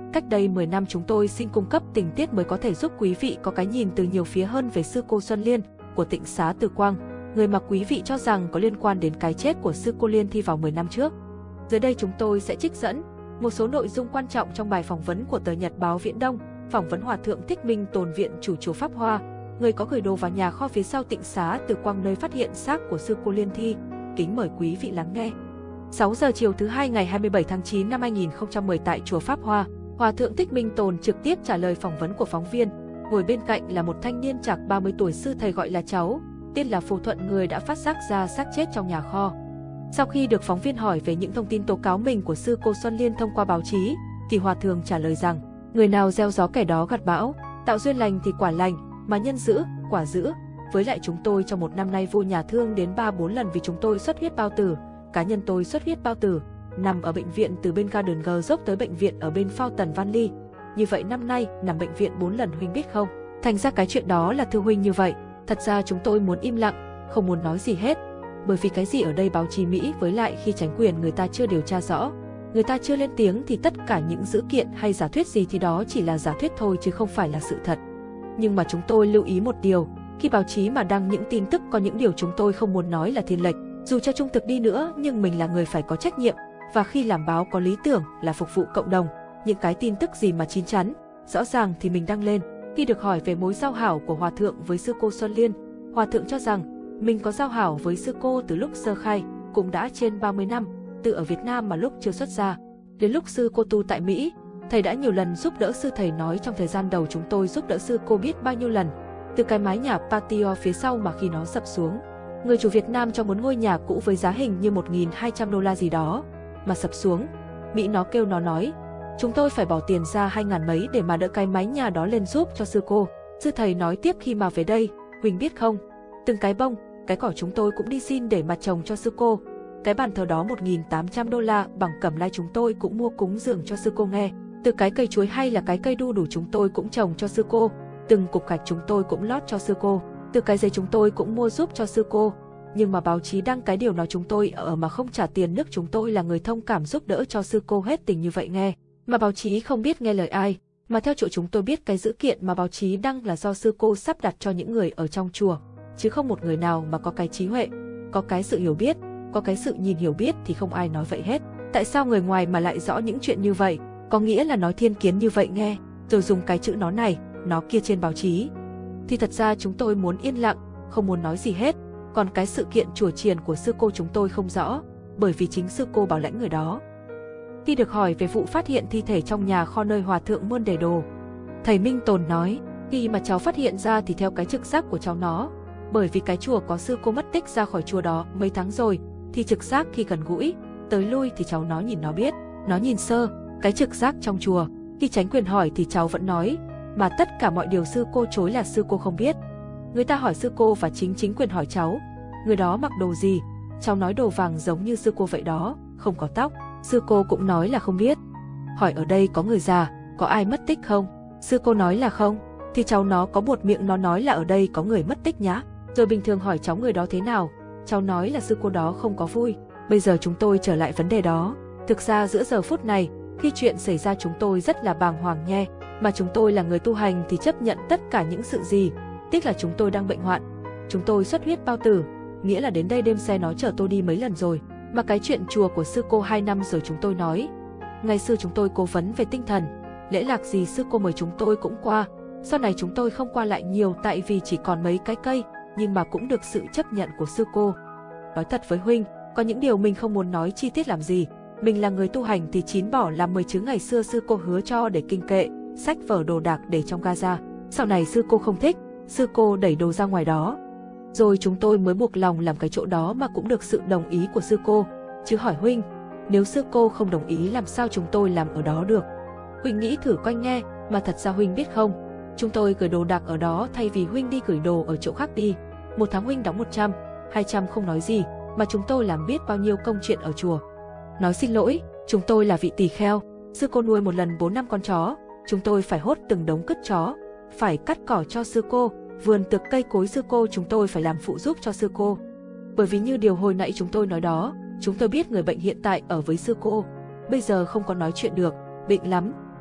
Cách đây 10 năm chúng tôi xin cung cấp tình tiết mới có thể giúp quý vị có cái nhìn từ nhiều phía hơn về sư cô Xuân Liên của Tịnh xá Từ Quang, người mà quý vị cho rằng có liên quan đến cái chết của sư cô Liên Thi vào 10 năm trước. Dưới đây chúng tôi sẽ trích dẫn một số nội dung quan trọng trong bài phỏng vấn của tờ Nhật báo Viễn Đông, phỏng vấn Hòa thượng Thích Minh Tồn, viện chủ chùa Pháp Hoa, người có gửi đồ vào nhà kho phía sau Tịnh xá Từ Quang nơi phát hiện xác của sư cô Liên Thi. Kính mời quý vị lắng nghe. 6 giờ chiều thứ Hai ngày 27 tháng 9 năm 2010 tại chùa Pháp Hoa, Hòa thượng Thích Minh Tồn trực tiếp trả lời phỏng vấn của phóng viên. Ngồi bên cạnh là một thanh niên chạc 30 tuổi, sư thầy gọi là cháu, tên là Phù Thuận, người đã phát giác ra xác chết trong nhà kho. Sau khi được phóng viên hỏi về những thông tin tố cáo mình của sư cô Xuân Liên thông qua báo chí, thì Hòa thượng trả lời rằng, người nào gieo gió kẻ đó gặt bão, tạo duyên lành thì quả lành, mà nhân giữ, quả giữ. Với lại chúng tôi trong một năm nay vô nhà thương đến 3-4 lần vì chúng tôi xuất huyết bao tử. Cá nhân tôi xuất huyết bao tử, nằm ở bệnh viện từ bên ga đường G dốc tới bệnh viện ở bên Phao Tần Văn Ly. Như vậy năm nay nằm bệnh viện 4 lần, huynh biết không? Thành ra cái chuyện đó là thưa huynh như vậy. Thật ra chúng tôi muốn im lặng, không muốn nói gì hết. Bởi vì cái gì ở đây báo chí Mỹ, với lại khi chính quyền người ta chưa điều tra rõ, người ta chưa lên tiếng thì tất cả những dữ kiện hay giả thuyết gì thì đó chỉ là giả thuyết thôi chứ không phải là sự thật. Nhưng mà chúng tôi lưu ý một điều, khi báo chí mà đăng những tin tức có những điều chúng tôi không muốn nói là thiên lệch, dù cho trung thực đi nữa nhưng mình là người phải có trách nhiệm, và khi làm báo có lý tưởng là phục vụ cộng đồng. Những cái tin tức gì mà chín chắn, rõ ràng thì mình đăng lên. Khi được hỏi về mối giao hảo của Hòa thượng với sư cô Xuân Liên, Hòa thượng cho rằng mình có giao hảo với sư cô từ lúc sơ khai, cũng đã trên 30 năm, từ ở Việt Nam mà lúc chưa xuất gia. Đến lúc sư cô tu tại Mỹ, thầy đã nhiều lần giúp đỡ sư. Thầy nói trong thời gian đầu chúng tôi giúp đỡ sư cô biết bao nhiêu lần. Từ cái mái nhà patio phía sau mà khi nó sập xuống, người chủ Việt Nam cho muốn ngôi nhà cũ với giá hình như 1.200 đô la gì đó, mà sập xuống, Mỹ nó kêu nó nói, chúng tôi phải bỏ tiền ra 2.000 mấy để mà đỡ cái mái nhà đó lên giúp cho sư cô. Sư thầy nói tiếp, khi mà về đây, huynh biết không, từng cái bông, cái cỏ chúng tôi cũng đi xin để mà trồng cho sư cô. Cái bàn thờ đó 1.800 đô la bằng cẩm lai chúng tôi cũng mua cúng dường cho sư cô nghe. Từ cái cây chuối hay là cái cây đu đủ chúng tôi cũng trồng cho sư cô. Từng cục gạch chúng tôi cũng lót cho sư cô. Từ cái giấy chúng tôi cũng mua giúp cho sư cô. Nhưng mà báo chí đăng cái điều nói chúng tôi ở mà không trả tiền nước, chúng tôi là người thông cảm giúp đỡ cho sư cô hết tình như vậy nghe. Mà báo chí không biết nghe lời ai, mà theo chỗ chúng tôi biết cái dữ kiện mà báo chí đăng là do sư cô sắp đặt cho những người ở trong chùa, chứ không một người nào mà có cái trí huệ, có cái sự hiểu biết, có cái sự nhìn hiểu biết thì không ai nói vậy hết. Tại sao người ngoài mà lại rõ những chuyện như vậy, có nghĩa là nói thiên kiến như vậy nghe, rồi dùng cái chữ nó này, nó kia trên báo chí. Thì thật ra chúng tôi muốn yên lặng, không muốn nói gì hết. Còn cái sự kiện chùa chiền của sư cô chúng tôi không rõ, bởi vì chính sư cô bảo lãnh người đó. Khi được hỏi về vụ phát hiện thi thể trong nhà kho nơi Hòa thượng mơn để đồ, thầy Minh Tồn nói, khi mà cháu phát hiện ra thì theo cái trực giác của cháu nó, bởi vì cái chùa có sư cô mất tích ra khỏi chùa đó mấy tháng rồi, thì trực giác khi gần gũi, tới lui thì cháu nó nhìn nó biết, nó nhìn sơ, cái trực giác trong chùa. Khi chính quyền hỏi thì cháu vẫn nói, mà tất cả mọi điều sư cô chối là sư cô không biết. Người ta hỏi sư cô và chính quyền hỏi cháu, người đó mặc đồ gì, cháu nói đồ vàng giống như sư cô vậy đó, không có tóc. Sư cô cũng nói là không biết. Hỏi ở đây có người già, có ai mất tích không? Sư cô nói là không. Thì cháu nó có buột miệng, nó nói là ở đây có người mất tích nhá. Rồi bình thường hỏi cháu người đó thế nào, cháu nói là sư cô đó không có vui. Bây giờ chúng tôi trở lại vấn đề đó. Thực ra giữa giờ phút này, khi chuyện xảy ra chúng tôi rất là bàng hoàng nghe. Mà chúng tôi là người tu hành thì chấp nhận tất cả những sự gì. Tiếc là chúng tôi đang bệnh hoạn. Chúng tôi xuất huyết bao tử, nghĩa là đến đây đêm xe nó chở tôi đi mấy lần rồi. Mà cái chuyện chùa của sư cô 2 năm rồi chúng tôi nói. Ngày xưa chúng tôi cố vấn về tinh thần, lễ lạc gì sư cô mời chúng tôi cũng qua. Sau này chúng tôi không qua lại nhiều tại vì chỉ còn mấy cái cây, nhưng mà cũng được sự chấp nhận của sư cô. Nói thật với huynh, có những điều mình không muốn nói chi tiết làm gì. Mình là người tu hành thì chín bỏ làm 10 chứ ngày xưa sư cô hứa cho để kinh kệ, sách vở đồ đạc để trong Gaza. Sau này sư cô không thích, sư cô đẩy đồ ra ngoài đó. Rồi chúng tôi mới buộc lòng làm cái chỗ đó mà cũng được sự đồng ý của sư cô. Chứ hỏi huynh, nếu sư cô không đồng ý làm sao chúng tôi làm ở đó được? Huynh nghĩ thử coi nghe, mà thật ra huynh biết không, chúng tôi gửi đồ đạc ở đó thay vì huynh đi gửi đồ ở chỗ khác đi. Một tháng huynh đóng 100, 200 không nói gì, mà chúng tôi làm biết bao nhiêu công chuyện ở chùa. Nói xin lỗi, chúng tôi là vị tỳ kheo, sư cô nuôi một lần 4-5 con chó, chúng tôi phải hốt từng đống cứt chó, phải cắt cỏ cho sư cô, vườn tược cây cối sư cô chúng tôi phải làm phụ giúp cho sư cô. Bởi vì như điều hồi nãy chúng tôi nói đó, chúng tôi biết người bệnh hiện tại ở với sư cô, bây giờ không có nói chuyện được, bệnh lắm,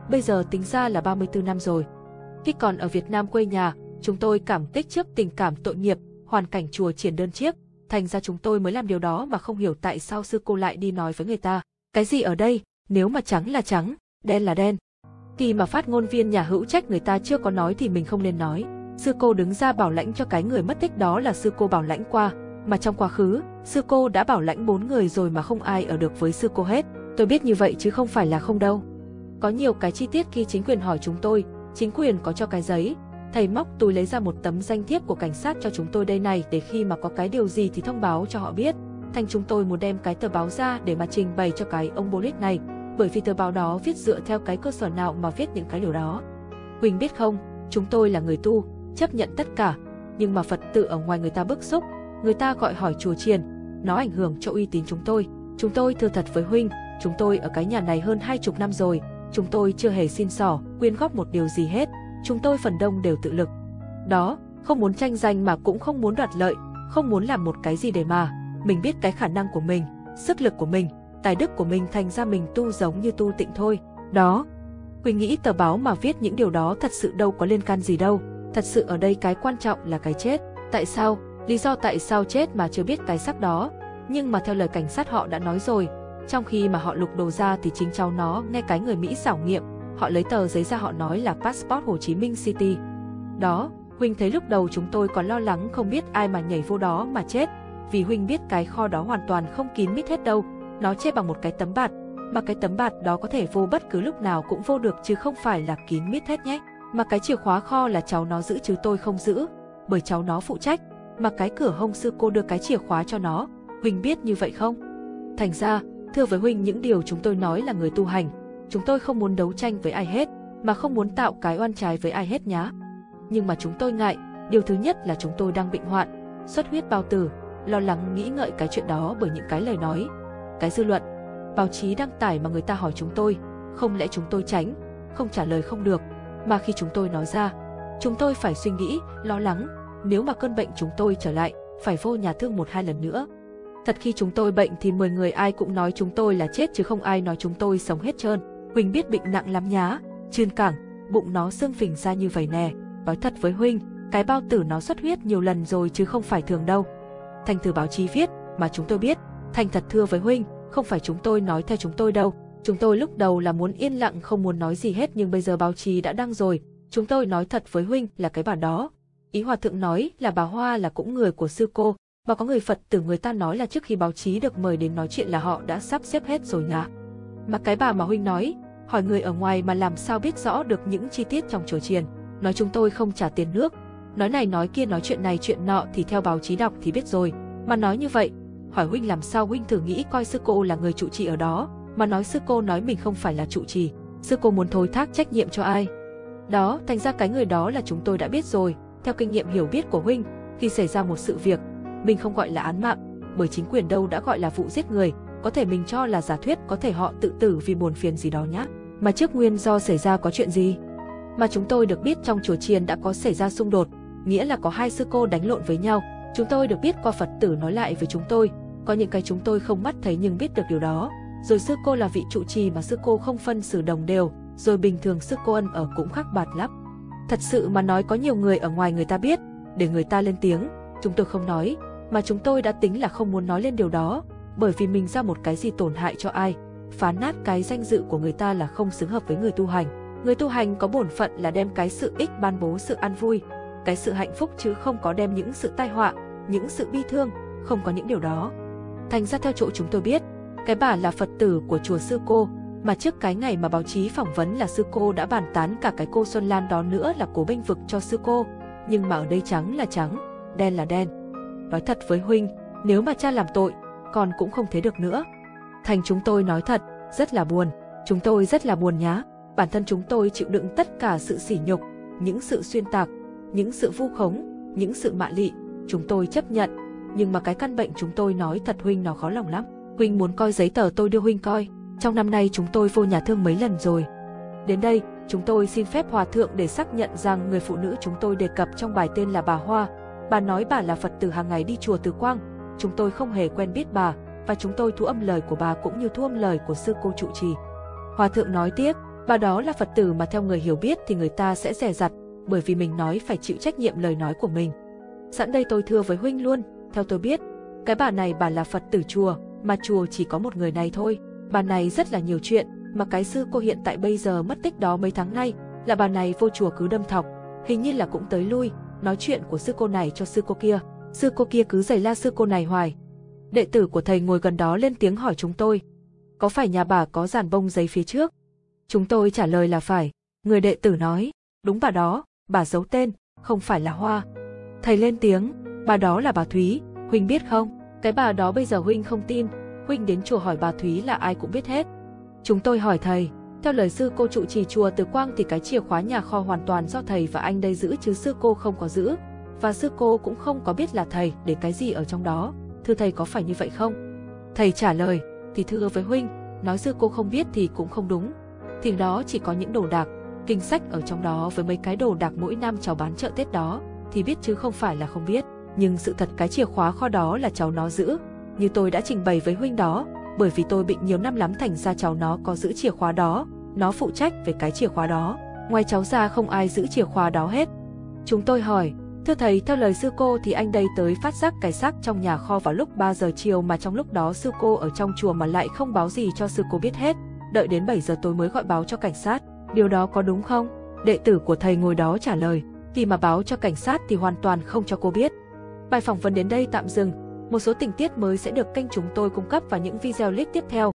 bây giờ tính ra là 34 năm rồi. Khi còn ở Việt Nam quê nhà, chúng tôi cảm kích trước tình cảm tội nghiệp, hoàn cảnh chùa triển đơn chiếc, thành ra chúng tôi mới làm điều đó mà không hiểu tại sao sư cô lại đi nói với người ta. Cái gì ở đây, nếu mà trắng là trắng, đen là đen. Khi mà phát ngôn viên nhà hữu trách người ta chưa có nói thì mình không nên nói. Sư cô đứng ra bảo lãnh cho cái người mất tích đó là sư cô bảo lãnh qua, mà trong quá khứ, sư cô đã bảo lãnh 4 người rồi mà không ai ở được với sư cô hết. Tôi biết như vậy chứ không phải là không đâu. Có nhiều cái chi tiết khi chính quyền hỏi chúng tôi, chính quyền có cho cái giấy. Thầy móc túi lấy ra một tấm danh thiếp của cảnh sát cho chúng tôi đây này để khi mà có cái điều gì thì thông báo cho họ biết. Thành chúng tôi muốn đem cái tờ báo ra để mà trình bày cho cái ông Bolit này, bởi vì tờ báo đó viết dựa theo cái cơ sở nào mà viết những cái điều đó. Huỳnh biết không, chúng tôi là người tu, chấp nhận tất cả, nhưng mà Phật tử ở ngoài người ta bức xúc, người ta gọi hỏi chùa chiền, nó ảnh hưởng cho uy tín chúng tôi. Chúng tôi thưa thật với Huynh, chúng tôi ở cái nhà này hơn 20 năm rồi, chúng tôi chưa hề xin xỏ, quyên góp một điều gì hết, chúng tôi phần đông đều tự lực. Đó, không muốn tranh giành mà cũng không muốn đoạt lợi, không muốn làm một cái gì để mà, mình biết cái khả năng của mình, sức lực của mình, tài đức của mình thành ra mình tu giống như tu tịnh thôi. Đó, Huỳnh nghĩ tờ báo mà viết những điều đó thật sự đâu có liên can gì đâu, thật sự ở đây cái quan trọng là cái chết. Tại sao? Lý do tại sao chết mà chưa biết cái xác đó, nhưng mà theo lời cảnh sát họ đã nói rồi, trong khi mà họ lục đồ ra thì chính cháu nó nghe cái người Mỹ xảo nghiệm, họ lấy tờ giấy ra họ nói là passport Hồ Chí Minh City. Đó, Huỳnh thấy lúc đầu chúng tôi còn lo lắng không biết ai mà nhảy vô đó mà chết, vì Huỳnh biết cái kho đó hoàn toàn không kín mít hết đâu, nó che bằng một cái tấm bạt, mà cái tấm bạt đó có thể vô bất cứ lúc nào cũng vô được chứ không phải là kín mít hết nhé. Mà cái chìa khóa kho là cháu nó giữ chứ tôi không giữ, bởi cháu nó phụ trách, mà cái cửa hông sư cô đưa cái chìa khóa cho nó, Huỳnh biết như vậy không? Thành ra, thưa với Huỳnh những điều chúng tôi nói là người tu hành, chúng tôi không muốn đấu tranh với ai hết, mà không muốn tạo cái oan trái với ai hết nhá. Nhưng mà chúng tôi ngại, điều thứ nhất là chúng tôi đang bệnh hoạn, xuất huyết bao tử, lo lắng nghĩ ngợi cái chuyện đó bởi những cái lời nói, cái dư luận, báo chí đăng tải mà người ta hỏi chúng tôi, không lẽ chúng tôi tránh, không trả lời không được, mà khi chúng tôi nói ra, chúng tôi phải suy nghĩ, lo lắng, nếu mà cơn bệnh chúng tôi trở lại, phải vô nhà thương 1-2 lần nữa. Thật khi chúng tôi bệnh thì 10 người ai cũng nói chúng tôi là chết chứ không ai nói chúng tôi sống hết trơn. Huỳnh biết bệnh nặng lắm nhá, trươn cẳng, bụng nó sưng phình ra như vậy nè. Nói thật với Huỳnh, cái bao tử nó xuất huyết nhiều lần rồi chứ không phải thường đâu. Thành thử báo chí viết, mà chúng tôi biết, thành thật thưa với Huỳnh, không phải chúng tôi nói theo chúng tôi đâu. Chúng tôi lúc đầu là muốn yên lặng không muốn nói gì hết nhưng bây giờ báo chí đã đăng rồi, chúng tôi nói thật với Huỳnh là cái bản đó. Ý hòa thượng nói là bà Hoa là cũng người của sư cô, mà có người Phật tử người ta nói là trước khi báo chí được mời đến nói chuyện là họ đã sắp xếp hết rồi nhá. Mà cái bà mà Huỳnh nói, hỏi người ở ngoài mà làm sao biết rõ được những chi tiết trong chùa chiền, nói chúng tôi không trả tiền nước, nói này nói kia nói chuyện này chuyện nọ thì theo báo chí đọc thì biết rồi, mà nói như vậy, hỏi Huỳnh làm sao Huỳnh thử nghĩ coi sư cô là người trụ trì ở đó, mà nói sư cô nói mình không phải là trụ trì, sư cô muốn thối thác trách nhiệm cho ai. Đó, thành ra cái người đó là chúng tôi đã biết rồi, theo kinh nghiệm hiểu biết của Huỳnh, khi xảy ra một sự việc, mình không gọi là án mạng, bởi chính quyền đâu đã gọi là vụ giết người, có thể mình cho là giả thuyết, có thể họ tự tử vì buồn phiền gì đó nhá. Mà trước nguyên do xảy ra có chuyện gì? Mà chúng tôi được biết trong chùa chiền đã có xảy ra xung đột, nghĩa là có hai sư cô đánh lộn với nhau. Chúng tôi được biết qua Phật tử nói lại với chúng tôi, có những cái chúng tôi không mắt thấy nhưng biết được điều đó. Rồi sư cô là vị trụ trì mà sư cô không phân xử đồng đều, rồi bình thường sư cô ăn ở cũng khác bạt lắm. Thật sự mà nói có nhiều người ở ngoài người ta biết, để người ta lên tiếng, chúng tôi không nói, mà chúng tôi đã tính là không muốn nói lên điều đó, bởi vì mình ra một cái gì tổn hại cho ai, phá nát cái danh dự của người ta là không xứng hợp với người tu hành. Người tu hành có bổn phận là đem cái sự ích ban bố sự an vui, cái sự hạnh phúc chứ không có đem những sự tai họa, những sự bi thương, không có những điều đó. Thành ra theo chỗ chúng tôi biết, cái bà là Phật tử của chùa sư cô, mà trước cái ngày mà báo chí phỏng vấn là sư cô đã bàn tán cả cái cô Xuân Lan đó nữa là cố bênh vực cho sư cô, nhưng mà ở đây trắng là trắng, đen là đen. Nói thật với Huỳnh, nếu mà cha làm tội, con cũng không thế được nữa. Thành chúng tôi nói thật, rất là buồn, chúng tôi rất là buồn nhá. Bản thân chúng tôi chịu đựng tất cả sự sỉ nhục, những sự xuyên tạc, những sự vu khống, những sự mạ lị, chúng tôi chấp nhận. Nhưng mà cái căn bệnh chúng tôi nói thật Huỳnh nó khó lòng lắm. Huỳnh muốn coi giấy tờ tôi đưa Huỳnh coi. Trong năm nay chúng tôi vô nhà thương mấy lần rồi. Đến đây, chúng tôi xin phép hòa thượng để xác nhận rằng người phụ nữ chúng tôi đề cập trong bài tên là bà Hoa. Bà nói bà là Phật tử hàng ngày đi chùa Từ Quang. Chúng tôi không hề quen biết bà, và chúng tôi thu âm lời của bà cũng như thu âm lời của sư cô trụ trì. Hòa thượng nói tiếp, Bà đó là Phật tử mà theo người hiểu biết thì người ta sẽ dè dặt, bởi vì mình nói phải chịu trách nhiệm lời nói của mình. Sẵn đây tôi thưa với huynh luôn, theo tôi biết, cái bà này bà là Phật tử chùa, mà chùa chỉ có một người này thôi. Bà này rất là nhiều chuyện, mà cái sư cô hiện tại bây giờ mất tích đó mấy tháng nay, là bà này vô chùa cứ đâm thọc, hình như là cũng tới lui, nói chuyện của sư cô này cho sư cô kia. Sư cô kia cứ giày la sư cô này hoài. Đệ tử của thầy ngồi gần đó lên tiếng hỏi chúng tôi, có phải nhà bà có dàn bông giấy phía trước? Chúng tôi trả lời là phải. Người đệ tử nói, đúng bà đó, bà giấu tên, không phải là Hoa. Thầy lên tiếng, bà đó là bà Thúy, huynh biết không? Cái bà đó bây giờ huynh không tin, huynh đến chùa hỏi bà Thúy là ai cũng biết hết. Chúng tôi hỏi thầy, theo lời sư cô trụ trì chùa Từ Quang thì cái chìa khóa nhà kho hoàn toàn do thầy và anh đây giữ chứ sư cô không có giữ, và sư cô cũng không có biết là thầy để cái gì ở trong đó. Thưa thầy có phải như vậy không? Thầy trả lời, thì thưa với huynh, nói sư cô không biết thì cũng không đúng. Thì đó chỉ có những đồ đạc, kinh sách ở trong đó với mấy cái đồ đạc mỗi năm cháu bán chợ Tết đó, thì biết chứ không phải là không biết. Nhưng sự thật cái chìa khóa kho đó là cháu nó giữ, như tôi đã trình bày với huynh đó, bởi vì tôi bệnh nhiều năm lắm thành ra cháu nó có giữ chìa khóa đó, nó phụ trách về cái chìa khóa đó, ngoài cháu ra không ai giữ chìa khóa đó hết. Chúng tôi hỏi, thưa thầy theo lời sư cô thì anh đây tới phát giác cái xác trong nhà kho vào lúc 3 giờ chiều mà trong lúc đó sư cô ở trong chùa mà lại không báo gì cho sư cô biết hết, đợi đến 7 giờ tối mới gọi báo cho cảnh sát, điều đó có đúng không? Đệ tử của thầy ngồi đó trả lời, khi mà báo cho cảnh sát thì hoàn toàn không cho cô biết. Bài phỏng vấn đến đây tạm dừng, một số tình tiết mới sẽ được kênh chúng tôi cung cấp vào những video clip tiếp theo.